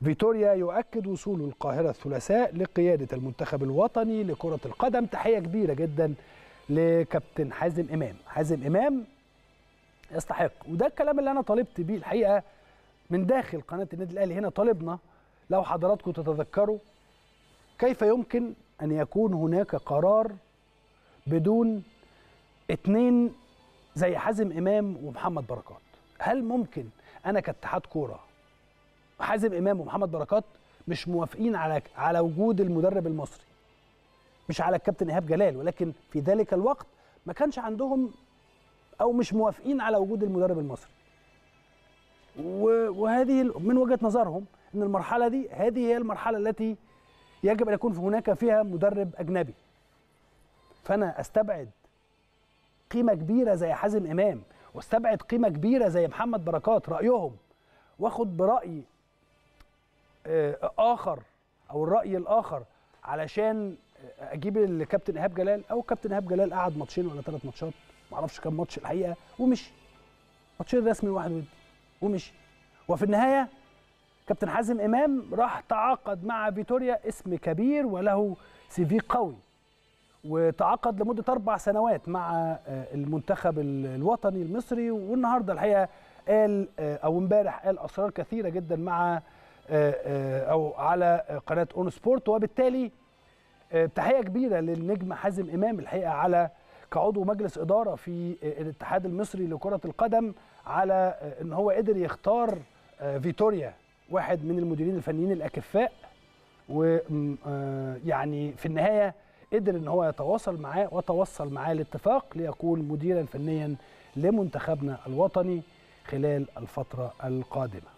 فيتوريا يؤكد وصوله القاهرة الثلاثاء لقيادة المنتخب الوطني لكرة القدم. تحية كبيرة جدا لكابتن حازم إمام. حازم إمام يستحق، وده الكلام اللي أنا طالبت بيه الحقيقة من داخل قناة النادي الأهلي. هنا طالبنا، لو حضراتكم تتذكروا، كيف يمكن أن يكون هناك قرار بدون اتنين زي حازم إمام ومحمد بركات؟ هل ممكن أنا كاتحاد كورة حازم إمام ومحمد بركات مش موافقين على وجود المدرب المصري، مش على الكابتن إيهاب جلال، ولكن في ذلك الوقت ما كانش عندهم أو مش موافقين على وجود المدرب المصري، وهذه من وجهة نظرهم أن المرحلة دي هذه هي المرحلة التي يجب أن يكون هناك فيها مدرب أجنبي. فأنا أستبعد قيمة كبيرة زي حازم إمام واستبعد قيمة كبيرة زي محمد بركات رأيهم، واخد برأي آخر أو الرأي الآخر علشان أجيب الكابتن إيهاب جلال. أو كابتن إيهاب جلال قعد ماتشين ولا 3 ماتشات، معرفش كام ماتش الحقيقة، ومشي. ماتشين رسمي واحد ودي ومشي. وفي النهاية كابتن حازم إمام راح تعاقد مع فيتوريا، اسم كبير وله سي في قوي، وتعاقد لمدة 4 سنوات مع المنتخب الوطني المصري. والنهارده الحقيقة قال أو امبارح قال أسرار كثيرة جدا مع أو على قناة أون سبورت. وبالتالي تحية كبيرة للنجم حازم إمام الحقيقة على كعضو مجلس إدارة في الاتحاد المصري لكرة القدم، على أن هو قدر يختار فيتوريا واحد من المديرين الفنيين الأكفاء، ويعني في النهاية قدر ان هو يتواصل معاه وتوصل معاه لاتفاق ليكون مديرا فنيا لمنتخبنا الوطني خلال الفترة القادمة.